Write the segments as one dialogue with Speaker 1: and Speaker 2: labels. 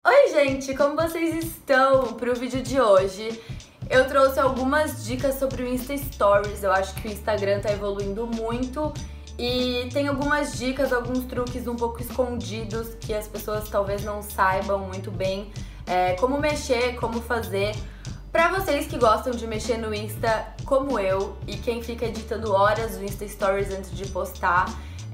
Speaker 1: Oi gente, como vocês estão? Para o vídeo de hoje eu trouxe algumas dicas sobre o Insta Stories. Eu acho que o Instagram tá evoluindo muito e tem algumas dicas, alguns truques um pouco escondidos que as pessoas talvez não saibam muito bem como mexer, como fazer. Pra vocês que gostam de mexer no Insta como eu e quem fica editando horas o Insta Stories antes de postar,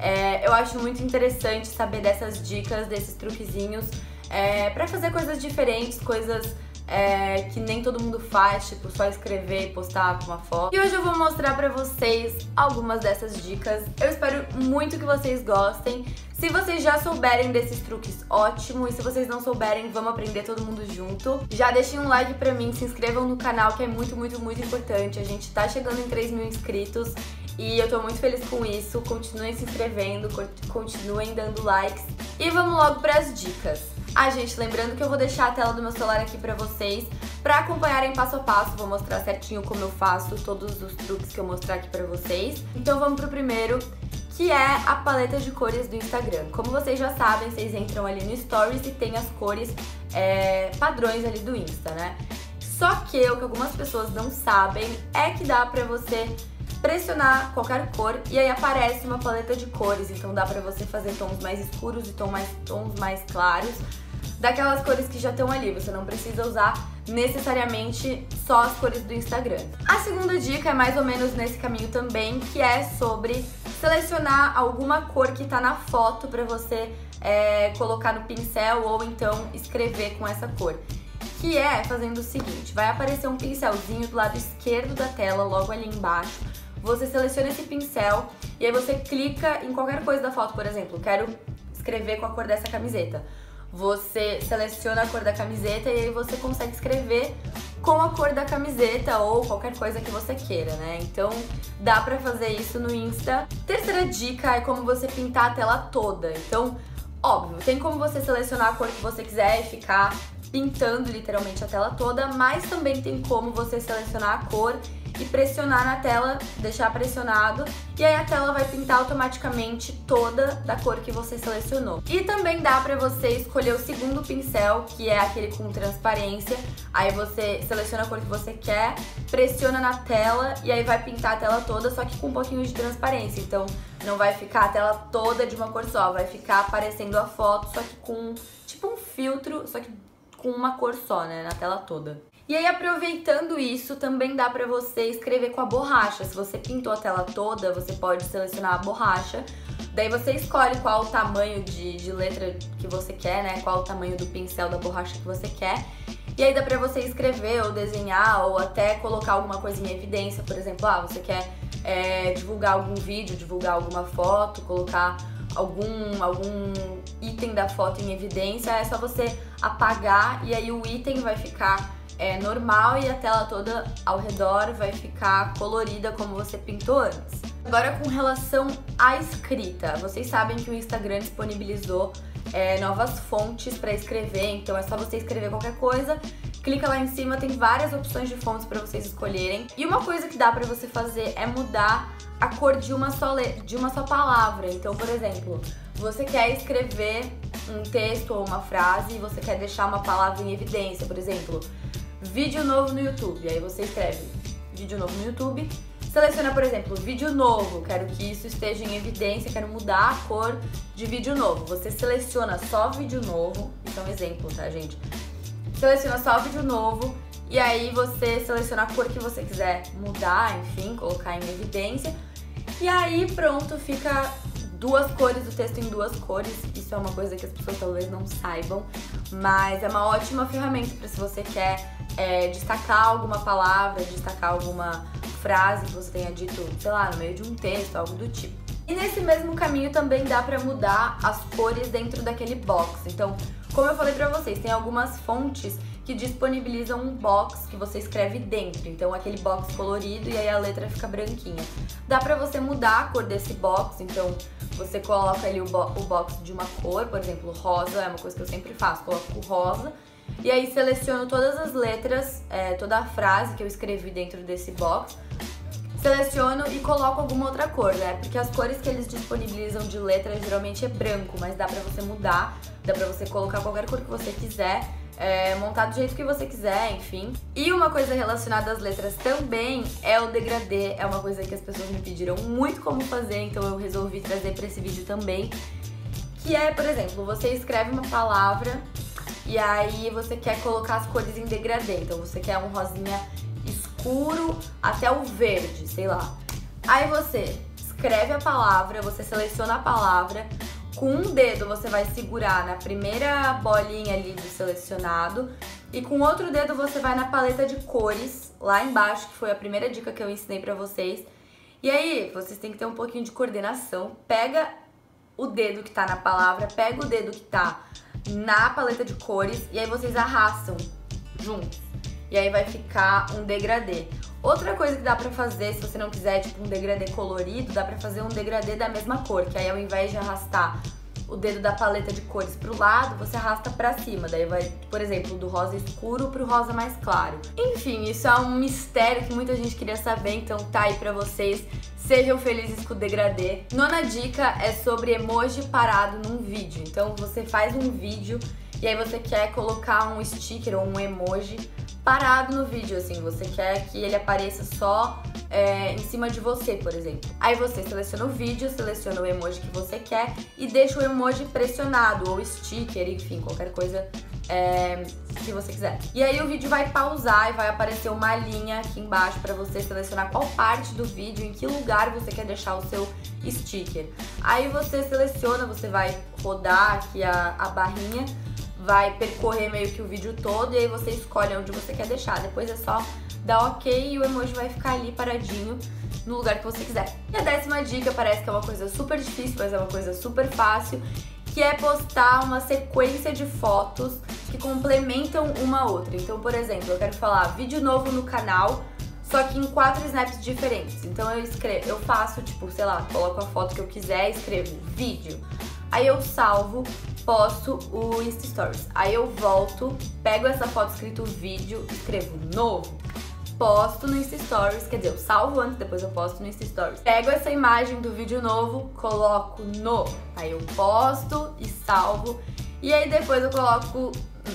Speaker 1: eu acho muito interessante saber dessas dicas, desses truquezinhos pra fazer coisas diferentes, coisas que nem todo mundo faz, tipo só escrever e postar com uma foto. E hoje eu vou mostrar pra vocês algumas dessas dicas. Eu espero muito que vocês gostem. Se vocês já souberem desses truques, ótimo. E se vocês não souberem, vamos aprender todo mundo junto. Já deixem um like pra mim, se inscrevam no canal, que é muito, muito, muito importante. A gente tá chegando em 3.000 inscritos e eu tô muito feliz com isso. Continuem se inscrevendo, continuem dando likes. E vamos logo pras dicas. Gente, lembrando que eu vou deixar a tela do meu celular aqui pra vocês, pra acompanharem passo a passo. Vou mostrar certinho como eu faço todos os truques que eu mostrar aqui pra vocês. Então vamos pro primeiro, que é a paleta de cores do Instagram. Como vocês já sabem, vocês entram ali no Stories e tem as cores padrões ali do Insta, né? Só que o que algumas pessoas não sabem é que dá pra você pressionar qualquer cor e aí aparece uma paleta de cores. Então dá pra você fazer tons mais escuros e tons mais claros daquelas cores que já estão ali. Você não precisa usar necessariamente só as cores do Instagram. A segunda dica é mais ou menos nesse caminho também, que é sobre selecionar alguma cor que tá na foto pra você colocar no pincel ou então escrever com essa cor. Que é fazendo o seguinte: vai aparecer um pincelzinho do lado esquerdo da tela, logo ali embaixo. Você seleciona esse pincel e aí você clica em qualquer coisa da foto. Por exemplo, quero escrever com a cor dessa camiseta. Você seleciona a cor da camiseta e aí você consegue escrever com a cor da camiseta ou qualquer coisa que você queira, né? Então dá pra fazer isso no Insta. Terceira dica é como você pintar a tela toda. Então, óbvio, tem como você selecionar a cor que você quiser e ficar pintando literalmente a tela toda, mas também tem como você selecionar a cor e pressionar na tela, deixar pressionado, e aí a tela vai pintar automaticamente toda da cor que você selecionou. E também dá pra você escolher o segundo pincel, que é aquele com transparência. Aí você seleciona a cor que você quer, pressiona na tela e aí vai pintar a tela toda, só que com um pouquinho de transparência. Então não vai ficar a tela toda de uma cor só, vai ficar aparecendo a foto, só que com tipo um filtro, só que com uma cor só, né, na tela toda. E aí, aproveitando isso, também dá pra você escrever com a borracha. Se você pintou a tela toda, você pode selecionar a borracha. Daí você escolhe qual o tamanho de letra que você quer, né, qual o tamanho do pincel da borracha que você quer. E aí dá pra você escrever ou desenhar ou até colocar alguma coisa em evidência. Por exemplo, você quer divulgar algum vídeo, divulgar alguma foto, colocar algum item da foto em evidência. É só você apagar e aí o item vai ficar normal e a tela toda ao redor vai ficar colorida como você pintou antes. Agora, com relação à escrita, vocês sabem que o Instagram disponibilizou novas fontes para escrever, então é só você escrever qualquer coisa, clica lá em cima, tem várias opções de fontes para vocês escolherem. E uma coisa que dá para você fazer é mudar a cor de uma só palavra. Então, por exemplo, você quer escrever um texto ou uma frase e você quer deixar uma palavra em evidência, por exemplo, vídeo novo no YouTube. Aí você escreve vídeo novo no YouTube, seleciona, por exemplo, vídeo novo, quero que isso esteja em evidência, quero mudar a cor de vídeo novo. Você seleciona só vídeo novo, isso é um exemplo, tá, gente? Seleciona só vídeo novo e aí você seleciona a cor que você quiser mudar, enfim, colocar em evidência. E aí pronto, fica duas cores, o texto em duas cores. Isso é uma coisa que as pessoas talvez não saibam, mas é uma ótima ferramenta para se você quer destacar alguma palavra, destacar alguma frase que você tenha dito, sei lá, no meio de um texto, algo do tipo. E nesse mesmo caminho também dá pra mudar as cores dentro daquele box. Então, como eu falei pra vocês, tem algumas fontes que disponibilizam um box que você escreve dentro. Então, aquele box colorido e aí a letra fica branquinha. Dá pra você mudar a cor desse box, então você coloca ali o box de uma cor, por exemplo, rosa é uma coisa que eu sempre faço, coloco o rosa. E aí seleciono todas as letras, toda a frase que eu escrevi dentro desse box, seleciono e coloco alguma outra cor, né? Porque as cores que eles disponibilizam de letra geralmente é branco, mas dá pra você mudar, dá pra você colocar qualquer cor que você quiser, montar do jeito que você quiser, enfim. E uma coisa relacionada às letras também é o degradê, é uma coisa que as pessoas me pediram muito como fazer, então eu resolvi trazer pra esse vídeo também. Que é, por exemplo, você escreve uma palavra e aí você quer colocar as cores em degradê, então você quer um rosinha escuro até o verde, sei lá. Aí você escreve a palavra, você seleciona a palavra, com um dedo você vai segurar na primeira bolinha ali do selecionado e com outro dedo você vai na paleta de cores, lá embaixo, que foi a primeira dica que eu ensinei pra vocês. E aí, vocês têm que ter um pouquinho de coordenação, pega o dedo que tá na palavra, pega o dedo que tá na paleta de cores e aí vocês arrastam juntos. E aí vai ficar um degradê. Outra coisa que dá pra fazer, se você não quiser tipo um degradê colorido, dá pra fazer um degradê da mesma cor, que aí ao invés de arrastar o dedo da paleta de cores pro lado, você arrasta pra cima. Daí vai, por exemplo, do rosa escuro pro rosa mais claro. Enfim, isso é um mistério que muita gente queria saber, então tá aí pra vocês. Sejam felizes com o degradê. Nona dica é sobre emoji parado num vídeo. Então você faz um vídeo e aí você quer colocar um sticker ou um emoji parado no vídeo, assim, você quer que ele apareça só em cima de você, por exemplo. Aí você seleciona o vídeo, seleciona o emoji que você quer e deixa o emoji pressionado, ou sticker, enfim, qualquer coisa que você quiser. E aí o vídeo vai pausar e vai aparecer uma linha aqui embaixo pra você selecionar qual parte do vídeo, em que lugar você quer deixar o seu sticker. Aí você seleciona, você vai rodar aqui a barrinha, vai percorrer meio que o vídeo todo e aí você escolhe onde você quer deixar. Depois é só dar ok e o emoji vai ficar ali paradinho no lugar que você quiser. E a 10ª dica parece que é uma coisa super difícil, mas é uma coisa super fácil, que é postar uma sequência de fotos que complementam uma outra. Então, por exemplo, eu quero falar vídeo novo no canal, só que em 4 snaps diferentes. Então eu faço, tipo, sei lá, coloco a foto que eu quiser, escrevo vídeo. Aí eu salvo, posto o Insta Stories. Aí eu volto, pego essa foto escrito vídeo, escrevo novo, posto no Insta Stories, quer dizer, eu salvo antes, depois eu posto no Insta Stories. Pego essa imagem do vídeo novo, coloco no, aí eu posto e salvo, e aí depois eu coloco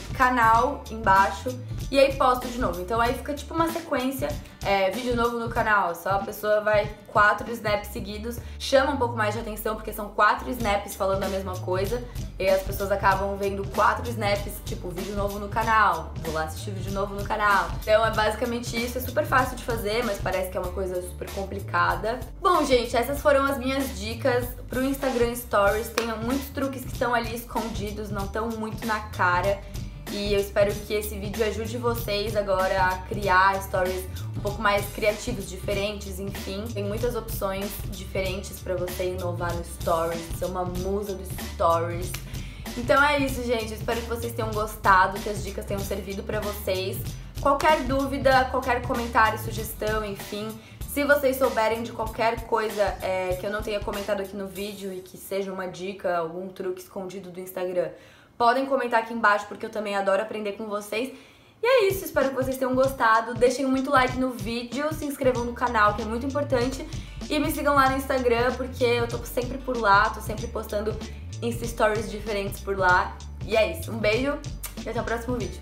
Speaker 1: canal embaixo e aí posto de novo. Então aí fica tipo uma sequência, vídeo novo no canal, só a pessoa vai 4 snaps seguidos, chama um pouco mais de atenção porque são 4 snaps falando a mesma coisa e as pessoas acabam vendo 4 snaps, tipo vídeo novo no canal, vou lá assistir vídeo novo no canal. Então é basicamente isso, é super fácil de fazer, mas parece que é uma coisa super complicada. Bom, gente, essas foram as minhas dicas pro Instagram Stories. Tem muitos truques que estão ali escondidos, não estão muito na cara. E eu espero que esse vídeo ajude vocês agora a criar stories um pouco mais criativos, diferentes, enfim. Tem muitas opções diferentes pra você inovar no stories, ser uma musa do stories. Então é isso, gente. Eu espero que vocês tenham gostado, que as dicas tenham servido pra vocês. Qualquer dúvida, qualquer comentário, sugestão, enfim, se vocês souberem de qualquer coisa que eu não tenha comentado aqui no vídeo e que seja uma dica, algum truque escondido do Instagram, podem comentar aqui embaixo, porque eu também adoro aprender com vocês. E é isso, espero que vocês tenham gostado. Deixem muito like no vídeo, se inscrevam no canal, que é muito importante. E me sigam lá no Instagram, porque eu tô sempre por lá, tô sempre postando Insta Stories diferentes por lá. E é isso, um beijo e até o próximo vídeo.